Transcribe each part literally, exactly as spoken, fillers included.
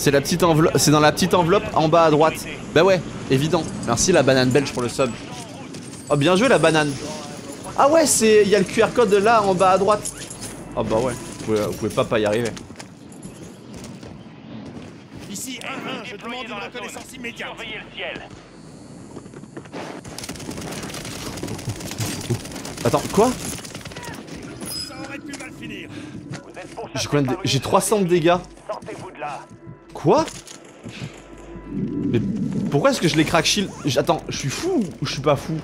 C'est la petite enveloppe, c'est dans la petite enveloppe en bas à droite. Bah ouais, évident. Merci la banane belge pour le sub. Oh bien joué la banane. Ah ouais, c'est, il y a le Q R code là en bas à droite. Oh bah ouais, vous pouvez, vous pouvez pas pas y arriver. Ici un un, je demande une reconnaissance immédiate. Surveillez le ciel. Attends, quoi? Ça aurait pu mal finir. Vous êtes pourchassé J'ai combien de dé- par une j'ai trois cents de dégâts. Sortez-vous de là. Quoi? Mais pourquoi est-ce que je les crack shield? J- Attends, je suis fou ou je suis pas fou?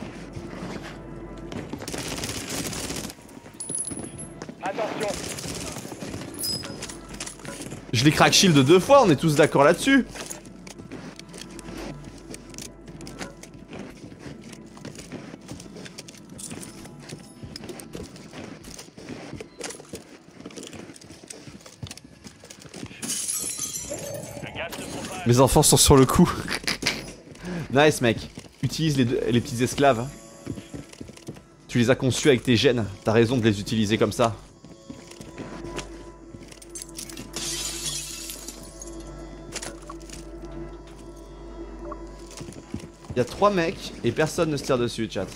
Attention. Je les crack shield deux fois, on est tous d'accord là-dessus. Le gaz se propage. Mes enfants sont sur le coup. Nice mec. Utilise les, deux- les petits esclaves. Tu les as conçus avec tes gènes. T'as raison de les utiliser comme ça. Il y a trois mecs et personne ne se tire dessus, chat.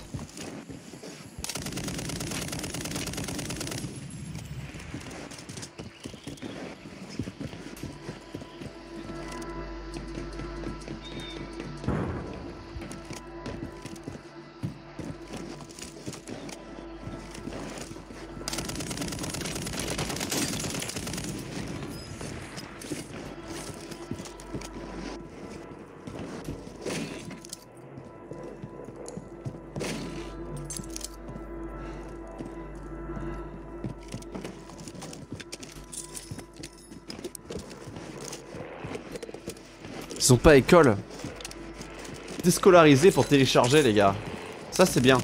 Ils sont pas à école. Déscolarisés pour télécharger les gars. Ça c'est bien.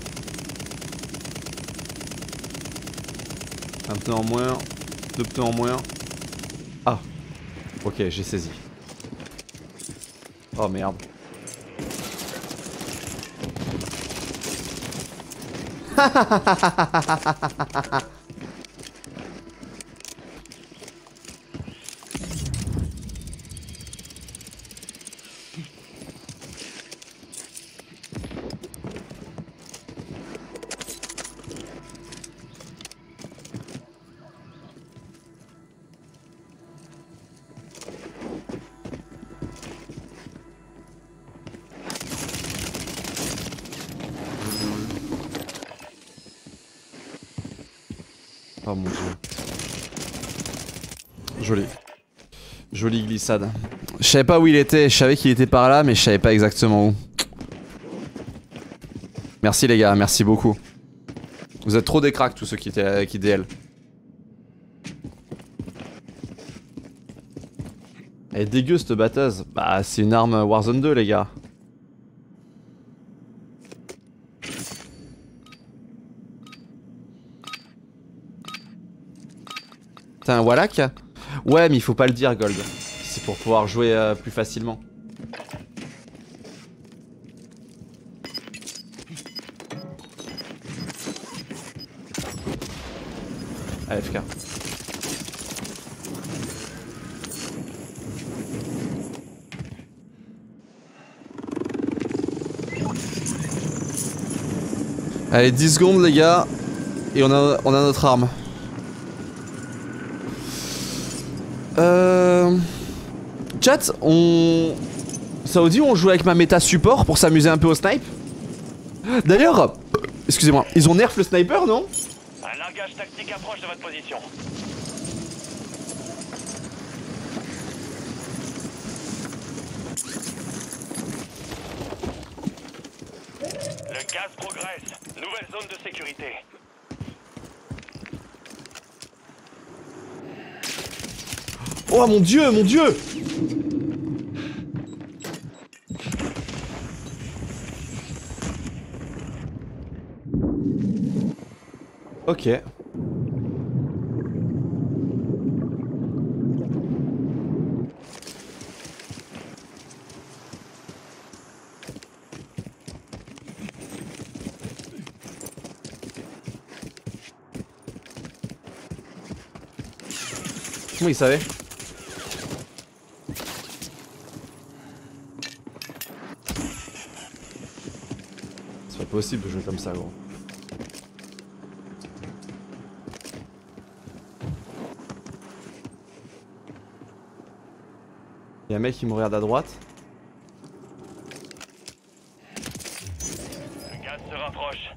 Un pneu en moins. Deux pneus en moins. Ah. Ok, j'ai saisi. Oh merde. Oh mon dieu. Joli. Jolie glissade. Je savais pas où il était, je savais qu'il était par là, mais je savais pas exactement où. Merci les gars, merci beaucoup. Vous êtes trop des cracks tous ceux qui, étaient, qui D L. Elle est dégueu cette batteuse. Bah c'est une arme Warzone deux les gars. T'as un Wallach? Ouais mais il faut pas le dire Gold. C'est pour pouvoir jouer euh, plus facilement. Allez F K. Allez dix secondes les gars. Et on a, on a notre arme. Euh... Chat, on... Ça vous dit on joue avec ma méta support pour s'amuser un peu au snipe? D'ailleurs, excusez-moi, ils ont nerf le sniper non? Un largage tactique approche de votre position. Le gaz progresse. Nouvelle zone de sécurité. Oh mon dieu, mon dieu! Ok. Comment il savait? C'est pas possible de jouer comme ça, gros. Y'a un mec qui me regarde à droite. Le gaz se rapproche.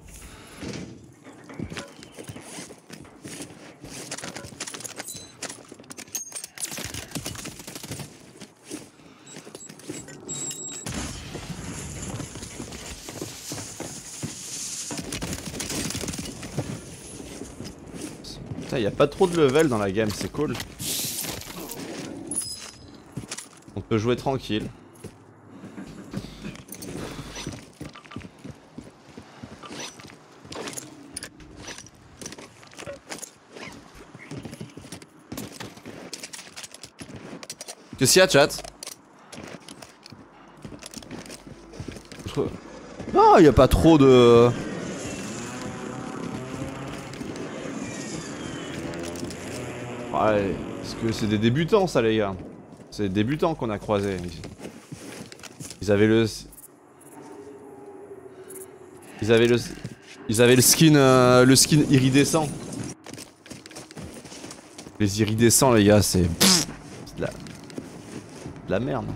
Putain, y a pas trop de level dans la game, c'est cool. On peut jouer tranquille. Qu'est-ce qu'il y a, chat? Non, y a pas trop de... Ouais, parce que c'est des débutants ça les gars. C'est des débutants qu'on a croisés. Ils avaient le... Ils avaient le... Ils avaient le skin... Euh, le skin iridescent. Les iridescents les gars, c'est... C'est de la... de la merde.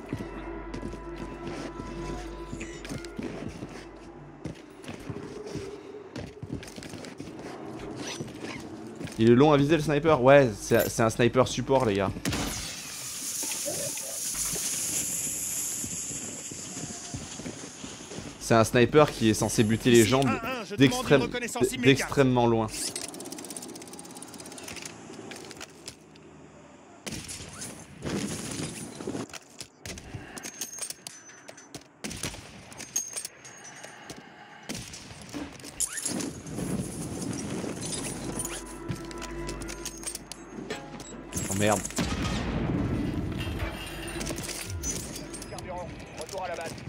Il est long à viser le sniper? Ouais, c'est un sniper support les gars. C'est un sniper qui est censé buter les gens d'extrêmement loin. Oh merde. Carburant, retour à la base.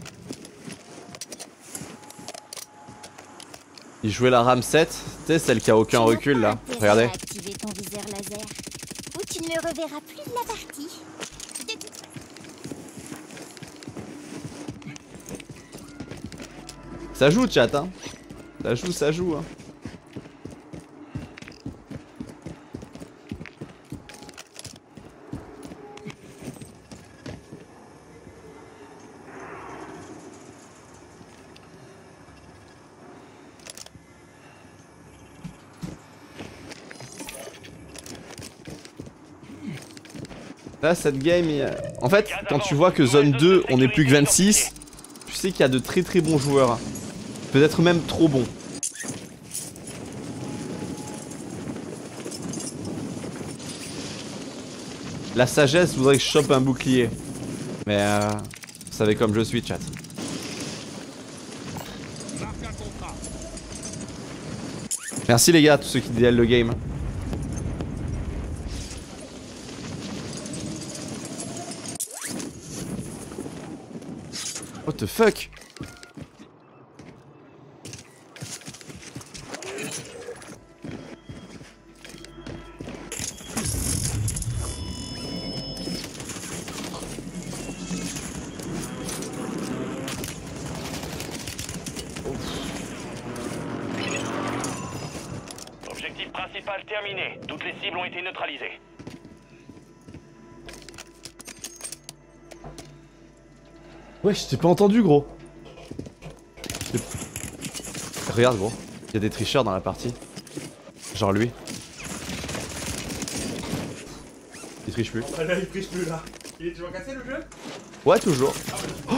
Il jouait la RAM sept, tu sais celle qui a aucun recul là. Regardez. Activer ton viseur laser, ou tu ne le reverras plus de la partie. Ça joue chat hein. Ça joue, ça joue hein. Là cette game, il y a... en fait quand tu vois que zone deux on est plus que vingt-six, tu sais qu'il y a de très très bons joueurs. Peut-être même trop bons. La sagesse voudrait que je chope un bouclier. Mais euh, vous savez comme je suis chat. Merci les gars, tous ceux qui D L le game. What the fuck? Objectif principal terminé. Toutes les cibles ont été neutralisées. Ouais, je t'ai pas entendu gros. Regarde gros, il y a des tricheurs dans la partie. Genre lui. Il triche plus. Ah là, il triche plus là. Il est toujours cassé le jeu? Ouais, toujours. Oh,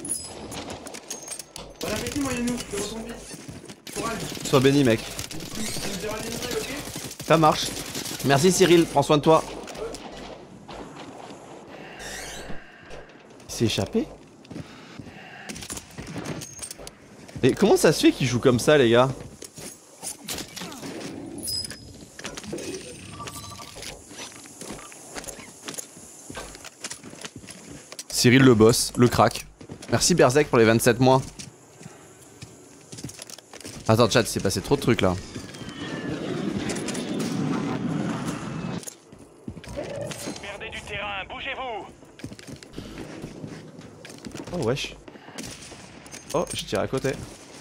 bon appétit, moyen-nous, je retourne vite. Courage. Sois béni mec. Tu me diras des nouvelles, ok? Ça marche. Merci Cyril, prends soin de toi. Il s'est échappé? Et comment ça se fait qu'il joue comme ça les gars? Cyril le boss, le crack. Merci Berzek pour les vingt-sept mois. Attends chat, il s'est passé trop de trucs là. Perdez du terrain, bougez-vous. Oh wesh. Oh, je tire à côté.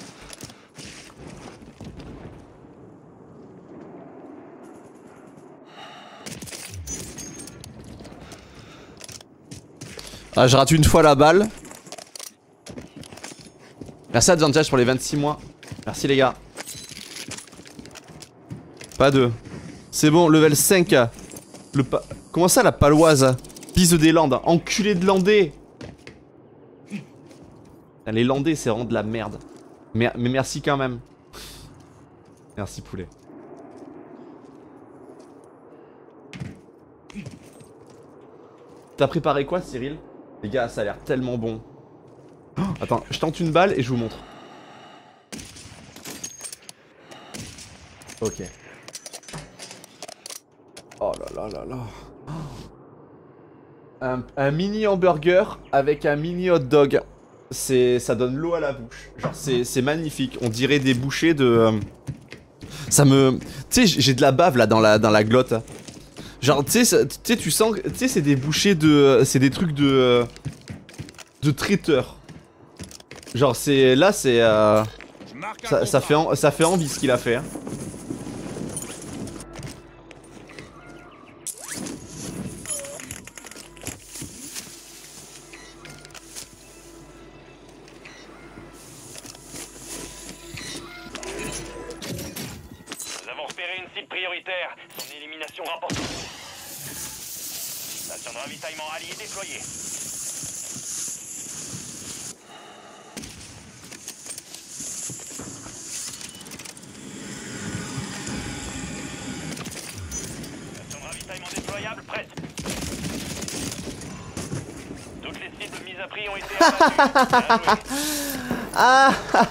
Ah, je rate une fois la balle. Merci à Advantage pour les vingt-six mois. Merci les gars. Pas deux. C'est bon, level cinq. Le pa... Comment ça la paloise? Bise des Landes. Enculé de Landais. Les Landais c'est vraiment de la merde. Mais, mais merci quand même. Merci poulet. T'as préparé quoi Cyril? Les gars ça a l'air tellement bon. Oh, attends, je tente une balle et je vous montre. Ok. Oh là là là là. Un, un mini hamburger avec un mini hot dog. C'est, ça donne l'eau à la bouche. Genre c'est magnifique. On dirait des bouchées de... Euh, ça me... Tu sais j'ai de la bave là dans la, dans la glotte. Genre tu sais tu sens... Tu sais c'est des bouchées de... C'est des trucs de... Euh, de traiteur. Genre c'est... Là c'est... Euh, ça, ça, fait en, ça fait envie ce qu'il a fait. Hein. Prioritaire, son élimination rapportée. Station de ravitaillement alliée déployée. Station de ravitaillement déployable prête. Toutes les cibles mises à prix ont été abattues. Ah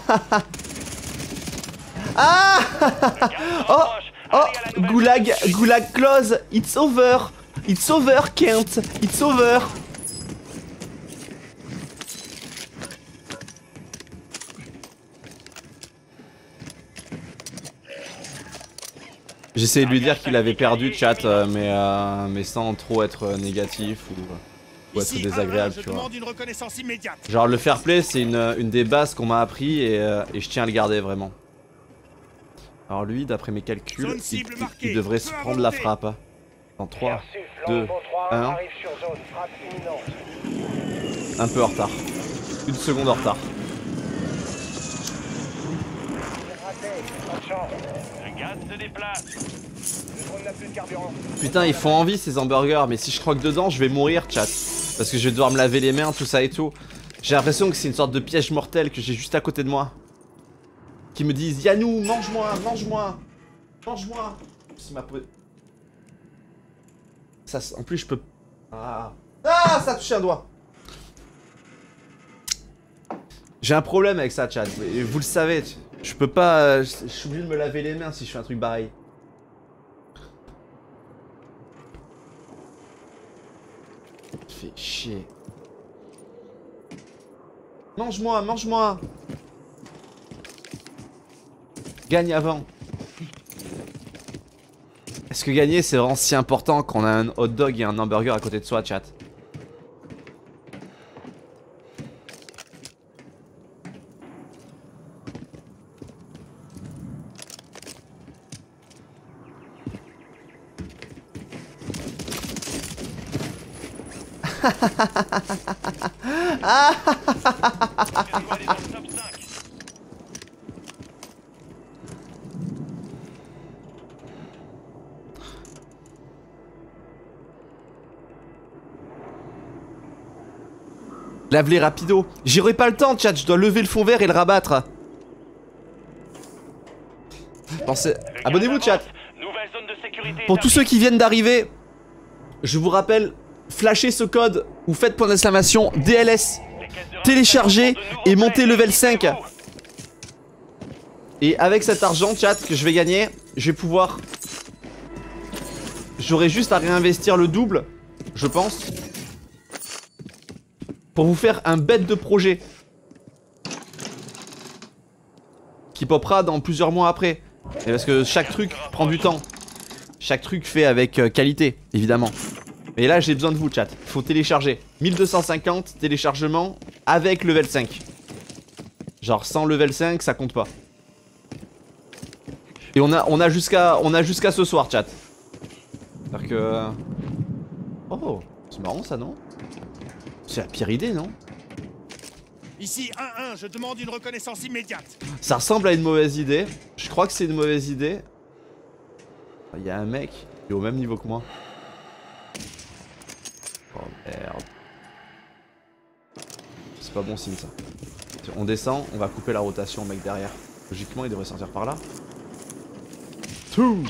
ah oh Oh, Goulag, Goulag close, it's over, it's over Kent, it's over. J'essayais de lui dire qu'il avait perdu chat, euh, mais, euh, mais sans trop être négatif ou, ou être désagréable, tu vois. Genre le fair play c'est une, une des bases qu'on m'a appris et, euh, et je tiens à le garder vraiment. Alors lui, d'après mes calculs, il, il, il devrait se prendre la frappe. En trois, deux, un. Un peu en retard. Une seconde en retard. Putain, ils font envie ces hamburgers, mais si je croque dedans, je vais mourir, chat. Parce que je vais devoir me laver les mains, tout ça et tout. J'ai l'impression que c'est une sorte de piège mortel que j'ai juste à côté de moi. Qui me disent Yannou, mange-moi, mange-moi, mange-moi. C'est ma peau. Ça, en plus, je peux. Ah, ah ça a touché un doigt. J'ai un problème avec ça, chat. Vous le savez, je peux pas. Je suis obligé de me laver les mains si je fais un truc pareil. Fais chier. Mange-moi, mange-moi. Gagne avant. Est-ce que gagner c'est vraiment si important quand on a un hot dog et un hamburger à côté de soi, chat? Lave-les rapido. J'aurai pas le temps, chat. Je dois lever le fond vert et le rabattre. Pensez... Abonnez-vous, chat. Pour tous ceux qui viennent d'arriver, je vous rappelle, flashez ce code ou faites point d'exclamation D L S. Téléchargez et montez level cinq. Et avec cet argent, chat, que je vais gagner, je vais pouvoir... J'aurai juste à réinvestir le double, je pense. Pour vous faire un bête de projet. Qui popera dans plusieurs mois après. Et parce que chaque truc prend du temps. Chaque truc fait avec euh, qualité, évidemment. Mais là j'ai besoin de vous, chat. Faut télécharger. mille deux cent cinquante téléchargements avec level cinq. Genre sans level cinq, ça compte pas. Et on a, on a jusqu'à on a jusqu'à ce soir, chat. C'est-à-dire que... Oh, c'est marrant ça, non? C'est la pire idée, non? Ici un un, je demande une reconnaissance immédiate. Ça ressemble à une mauvaise idée. Je crois que c'est une mauvaise idée. Il y a un mec qui est au même niveau que moi. Oh merde. C'est pas bon signe ça. On descend, on va couper la rotation au mec derrière. Logiquement il devrait sortir par là. Tout.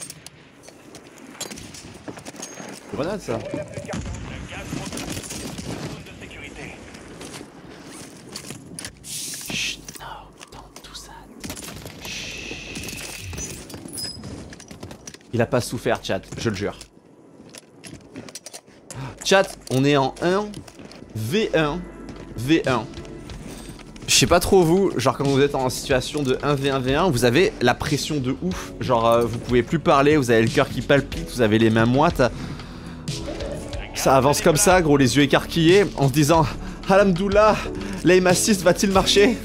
Grenade ça. Chut, non, dans tout ça. Chut. Il a pas souffert chat, je le jure. Chat, on est en un V un V un. Je sais pas trop vous, genre quand vous êtes en situation de un v un v un, vous avez la pression de ouf. Genre euh, vous pouvez plus parler, vous avez le cœur qui palpite, vous avez les mains moites. Ça avance comme ça, gros, les yeux écarquillés, en se disant Alhamdoulilah, l'aim assist va-t-il marcher?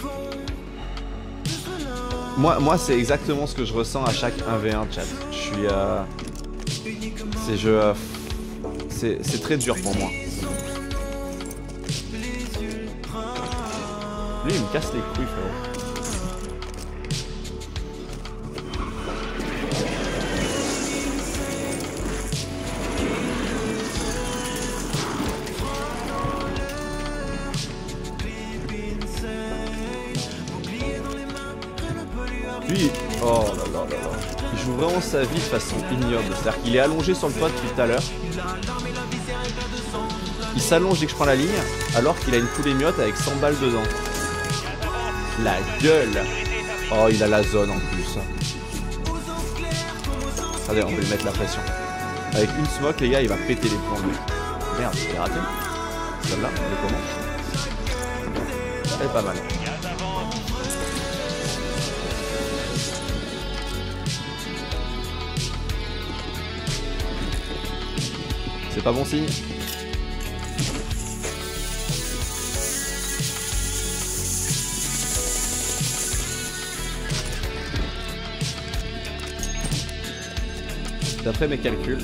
Moi, moi c'est exactement ce que je ressens à chaque un v un chat. Je suis... Euh... C'est je... Euh... C'est très dur pour moi. Lui il me casse les couilles frérot. Lui, oh là là là là. Il joue vraiment sa vie de façon ignoble. C'est-à-dire qu'il est allongé sur le toit depuis tout à l'heure. Il s'allonge dès que je prends la ligne, alors qu'il a une poulet miotte avec cent balles dedans. La gueule. Oh, il a la zone en plus. Regardez, on va lui mettre la pression. Avec une smoke, les gars, il va péter les plombs. Merde, j'ai raté. Celle-là, elle est comment? Elle est pas mal. C'est pas bon signe. D'après mes calculs,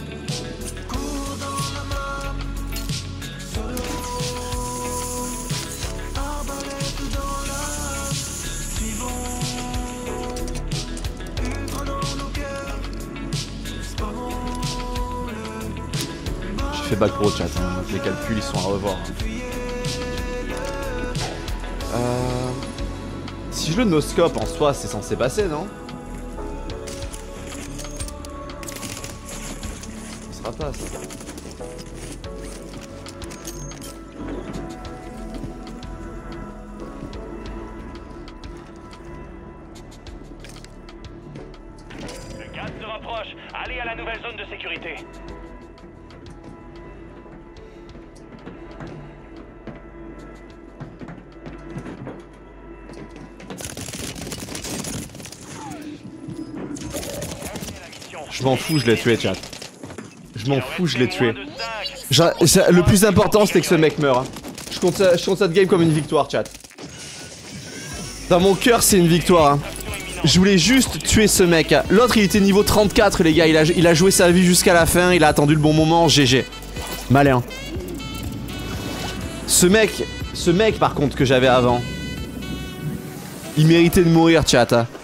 je fais bac pro chat, hein, donc les calculs ils sont à revoir. Hein. Euh... Si je le no-scope en soi, c'est censé passer, non? Pas, ça. Le gaz se rapproche. Allez à la nouvelle zone de sécurité. Je m'en fous, je l'ai tué, chat. Je m'en fous, je l'ai tué. Genre, le plus important, c'était que ce mec meure. Hein. Je compte, ça, je compte cette game comme une victoire, chat. Dans mon cœur, c'est une victoire. Hein. Je voulais juste tuer ce mec. L'autre, il était niveau trente-quatre, les gars. Il a, il a joué sa vie jusqu'à la fin. Il a attendu le bon moment. G G. Malin. Ce mec, ce mec, par contre, que j'avais avant, il méritait de mourir, chat. Hein.